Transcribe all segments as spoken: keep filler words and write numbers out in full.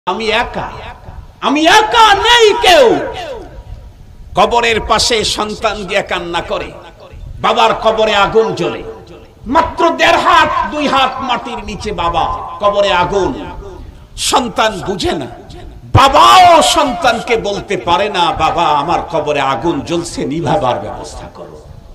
আমি একা, আমি একা, নেই কেউ। কবরের পাশে সন্তান গিয়ে কান্না করে, বাবার কবরে আগুন জ্বলে, মাত্র দেড় হাত দুই হাত মাটির নিচে বাবা, কবরে আগুন। সন্তান বুঝে না, বাবাও সন্তানকে বলতে পারে না, বাবা আমার কবরে আগুন জ্বলছে, নিভাবার ব্যবস্থা করো।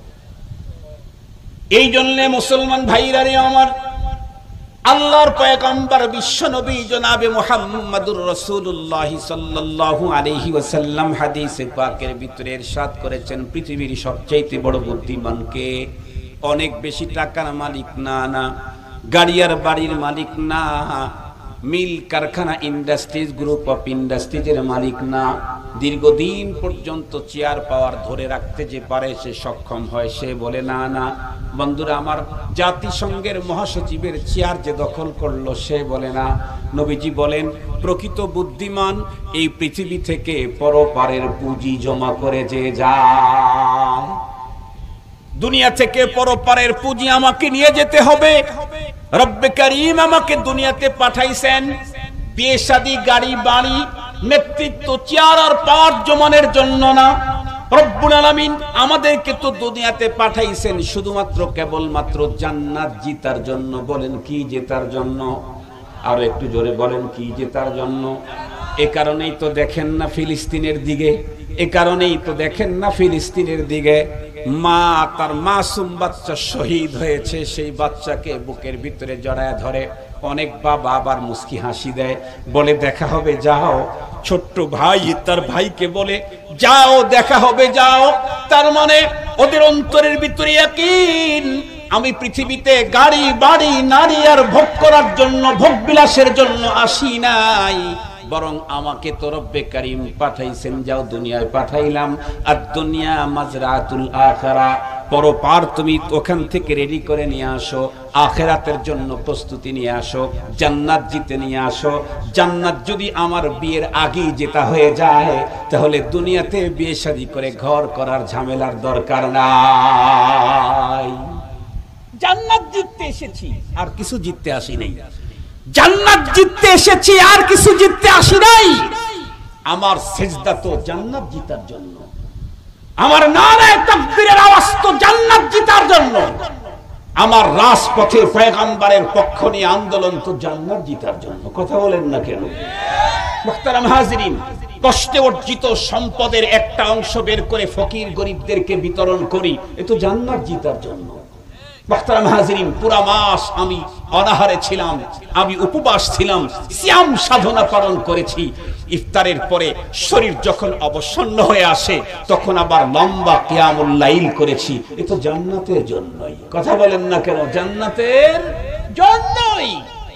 এই জন্য মুসলমান ভাইরা রে আমার, আল্লাহর পয়গম্বর বিশ্ব নবী জনাবে মুহাম্মদুর রাসূলুল্লাহ সাল্লাল্লাহু আলাইহি ওয়াসাল্লাম হাদিসে পাকের ভিতরে ইরশাদ করেছেন, পৃথিবীর সবচেয়ে বড় বুদ্ধিমান কে? অনেক বেশি টাকার মালিক না, না গাড়ি আর বাড়ির মালিক না, মিল কারখানা ইন্ডাস্ট্রিজ গ্রুপ অফ ইন্ডাস্ট্রিজের মালিক না, দীর্ঘদিন পর্যন্ত চেয়ার পাওয়ার ধরে রাখতে যে পারে সে সক্ষম হয়, সে বলে না, না বন্ধুরা আমার, জাতিসংঘের মহাসচিবের চেয়ার যে দখল করলো সে বলে না। নবীজি বলেন, প্রকৃত বুদ্ধিমান এই পৃথিবী থেকে পরপারের পুঁজি জমা করে যে যায়। দুনিয়া থেকে পরপারের পুঁজি আমাকে নিয়ে যেতে হবে। রব্বে কারীম আমাকে দুনিয়াতে পাঠাইছেন বিয়ে শাদী গাড়ি বাড়ি নেতৃত্ব চেয়ার আর পাওয়ার জমানের জন্য না। রব্বুল আলামিন আমাদেরকে তো দুনিয়াতে পাঠাইছেন শুধুমাত্র কেবলমাত্র জান্নাত জিতার জন্য। বলেন কি জেতার জন্য? আর একটু জোরে বলেন কি জেতার জন্য? এ কারণেই তো দেখেন না ফিলিস্তিনের দিকে, এ কারণেই তো দেখেন না ফিলিস্তিনের দিকে মা তার মাসুম বাচ্চা শহীদ হয়েছে, সেই বাচ্চাকে বুকের ভিতরে জড়ায় ধরে। অনেক বাবা আবার মুস্কি হাসি দেয়, বলে দেখা হবে যাও। ছোট্ট ভাই তার ভাইকে বলে যাও দেখা হবে যাও। তার মানে ওদের অন্তরের ভিতরে ইয়াকিন, আমি পৃথিবীতে গাড়ি বাড়ি নারী আর ভোগ করার জন্য, ভোগ বিলাসের জন্য আসি নাই, বরং আমাকে তো রব্বে কারীম পাঠাইছেন, যাও দুনিয়ায় পাঠাইলাম। আর দুনিয়া মাজরাতুল আখিরা, পরপার তুমি ওখান থেকে রেডি করে নিয়ে আসো, আখিরাতের জন্য প্রস্তুতি নিয়ে আসো, জান্নাত জিতে নিয়ে আসো। জান্নাত যদি আমার বিয়ের আগেই জেতা হয়ে যায়, তাহলে দুনিয়াতে বিয়ে শাদী করে ঘর করার ঝামেলার দরকার নাই। জান্নাত জিততে এসেছি, আর কিছু জিততে আসি নাই। জান্নাত জিততে এসেছি, আর কিছু জিততে আসি নাই। আমার সিজদা তো জান্নাত জিতার জন্য, আমার নারায়ে তাকবীরের আওয়াজ তো জান্নাত জিতার জন্য, আমার রাজপথে পয়গম্বরের পক্ষ নিয়ে আন্দোলন তো জান্নাত জিতার জন্য। কথা বলেন না কেন? মুহতারাম হাজিরিন, কষ্টে অর্জিত সম্পদের একটা অংশ বের করে ফকির গরিবদেরকে বিতরণ করি, এ তো জান্নাত জিতার জন্য। মুহতারাম হাজিরিন, পুরা মাস আমি অনাহারে ছিলাম, আমি উপবাস ছিলাম, সিয়াম সাধনা পালন করেছি। ইফতারের পরে শরীর যখন অবসন্ন হয়ে আসে, তখন আবার লম্বা কিয়ামুল লাইল করেছি, এ তো জান্নাতের জন্যই। কথা বলেন না কেন? জান্নাতের জন্যই।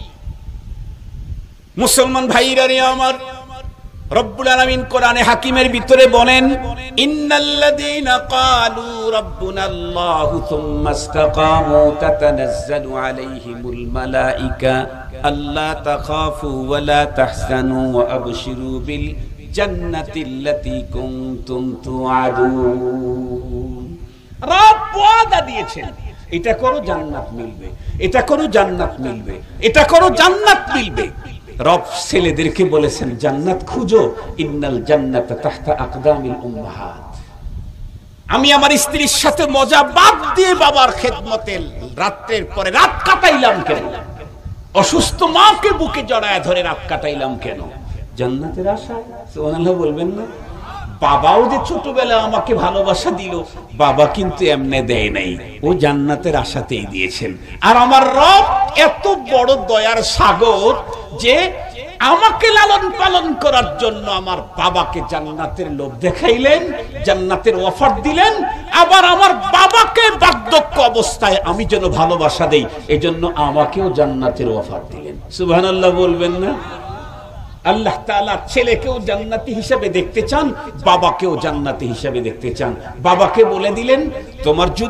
মুসলমান ভাইরা রে আমার, রব্বুল আলামিন কোরআনে হাকিমের ভিতরে বলেন, ইন্নাল্লাযীনা ক্বালু রাব্বুনাল্লাহু সুম্মা ইসতাকামু তাতানাজ্জালু আলাইহিমুল মালায়েকা আল্লা তাখাফু ওয়া লা তাহজানু ওয়া আবশিরু বিল জান্নাতিল্লাতী কুনতুম তুআদুন। রব ওয়াদা দিয়েছেন, এটা করো জান্নাত মিলবে, এটা করো জান্নাত মিলবে, এটা করো জান্নাত মিলবে। রব ছেলেদেরকে বলেছেন জান্নাত খুঁজো, ইন্নাল জান্নাতা তাহতা আকদামিল উম্মাহাত। আমি আমার স্ত্রীর সাথে মজা বাদ দিয়ে বাবার খেদমতে রাতের পরে রাত কাটাইলাম কেন? অসুস্থ মাকে বুকে জড়ায় ধরে রাত কাটাইলাম কেন? জান্নাতের আশায়। সুবহানাল্লাহ বলবেন না? বাবাও যে ছোটবেলা আমাকে ভালোবাসা দিল, বাবা কিন্তু এমনে দেয় নাই, ও জান্নাতের আশাতেই দিয়েছেন। আর আমার রব এত বড় দয়ার সাগর যে আমাকে লালন পালন করার জন্য আমার বাবাকে জান্নাতের লোভ দেখাইলেন, জান্নাতের অফার দিলেন। আবার আমার বাবাকে বার্ধক্য অবস্থায় আমি যেন ভালোবাসা দেই, এজন্য আমাকেও জান্নাতের অফার দিলেন। সুবহানাল্লাহ বলবেন না? আল্লাহ তাআলা ছেলেকেও জান্নাতি হিসেবে দেখতে চান, বাবাকেও জান্নাতি হিসেবে দেখতে চান। বাবাকে বলে দিলেন, তোমার যদি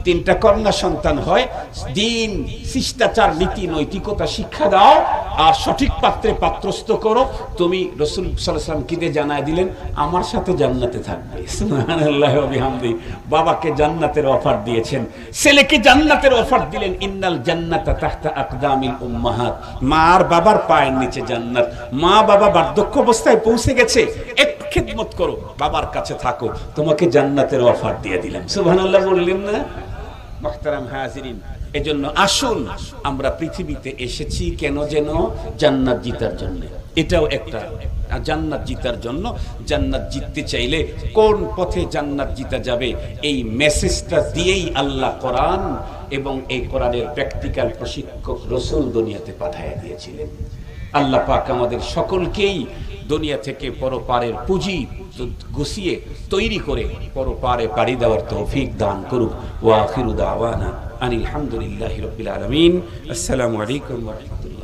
তিনটা কন্যা সন্তান হয়, দিন শিষ্টাচার নীতি নৈতিকতা শিক্ষা দাও আর সঠিক পাত্রে পাত্রস্থ করো। তুমি রাসূল সাল্লাল্লাহু আলাইহি ওয়াসাল্লাম কি দিয়ে জানায় দিলেন, আমার সাথে জান্নাতে থাকবে। সুবহানাল্লাহি ওয়া বিহামদি। বাবাকে জান্নাতের অফার দিয়েছেন, ছেলেকে জান্নাতের অফার দিলেন। ইন্নাল জান্নাতা তাহতা আকদামিল উম্মাহাত, মা আর বাবার পায়ের নিচে জান্নাত। মা বাবা বার্ধক্য অবস্থায় পৌঁছে গেছে, একটু খেদমত করো, বাবার কাছে থাকো, তোমাকে জান্নাতের অফার দিয়ে দিলাম। সুবহানাল্লাহ বললেন না? মুহতারাম হাজিরিন, এজন্য আসুন, আমরা পৃথিবীতে এসেছি কেন? যেন জান্নাত জিতার জন্য। এটাও একটা জান্নাত জিতার জন্য। জান্নাত জিততে চাইলে কোন পথে জান্নাত জিতা যাবে, এই মেসেজটা দিয়েই আল্লাহ কোরআন এবং এই কোরআনের প্র্যাকটিক্যাল প্রশিক্ষক রাসূল দুনিয়াতে পাঠিয়ে দিয়েছিলেন। আল্লাহ পাক আমাদের সকলকেই দুনিয়া থেকে পরপারের পুঁজি গুছিয়ে তৈরি করে পরপারে পাড়ি দেওয়ার তৌফিক দান করুক। ওয়া আখিরু দাওয়ানা আনিল হামদুলিল্লাহি রাব্বিল আলামিন। আসসালামু আলাইকুম ওয়া রাহমাতুল্লাহ।